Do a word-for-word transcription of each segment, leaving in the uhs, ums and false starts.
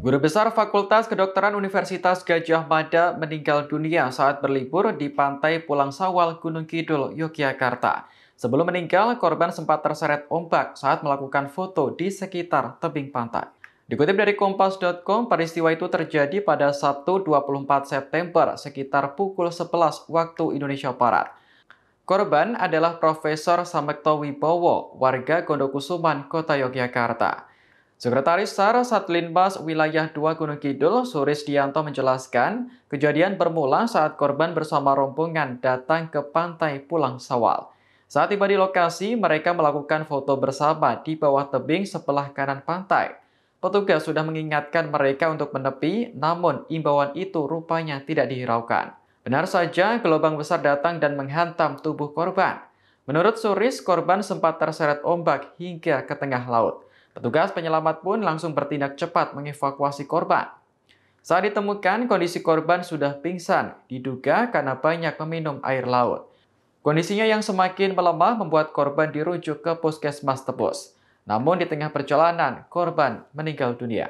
Guru Besar Fakultas Kedokteran Universitas Gadjah Mada meninggal dunia saat berlibur di pantai Pulang Sawal, Gunung Kidul, Yogyakarta. Sebelum meninggal, korban sempat terseret ombak saat melakukan foto di sekitar tebing pantai. Dikutip dari kompas titik com, peristiwa itu terjadi pada Sabtu dua puluh empat September sekitar pukul sebelas waktu Indonesia Barat. Korban adalah Profesor Samekto Wibowo, warga Gondokusuman, Kota Yogyakarta. Sekretaris S A R Satlinmas Wilayah dua Gunung Kidul, Surisdianto menjelaskan, kejadian bermula saat korban bersama rombongan datang ke pantai Pulang Sawal. Saat tiba di lokasi, mereka melakukan foto bersama di bawah tebing sebelah kanan pantai. Petugas sudah mengingatkan mereka untuk menepi, namun imbauan itu rupanya tidak dihiraukan. Benar saja, gelombang besar datang dan menghantam tubuh korban. Menurut Suris, korban sempat terseret ombak hingga ke tengah laut. Petugas penyelamat pun langsung bertindak cepat mengevakuasi korban. Saat ditemukan, kondisi korban sudah pingsan, diduga karena banyak meminum air laut. Kondisinya yang semakin melemah membuat korban dirujuk ke Puskesmas Tebus. Namun di tengah perjalanan, korban meninggal dunia.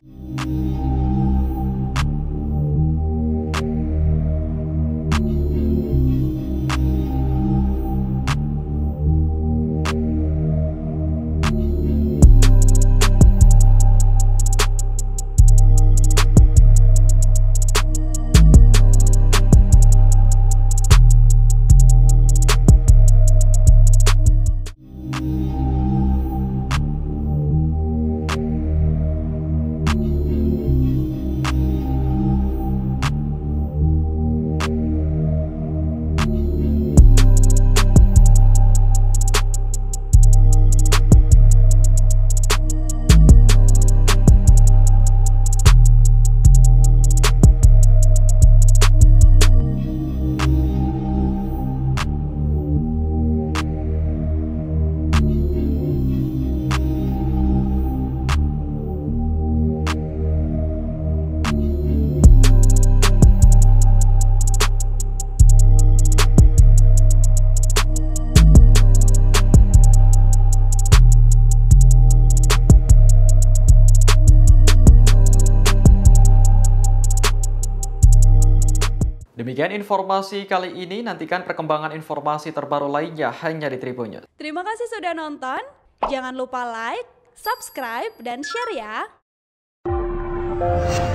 Demikian informasi kali ini, nantikan perkembangan informasi terbaru lainnya hanya di Tribun News. Terima kasih sudah nonton, jangan lupa like, subscribe, dan share ya!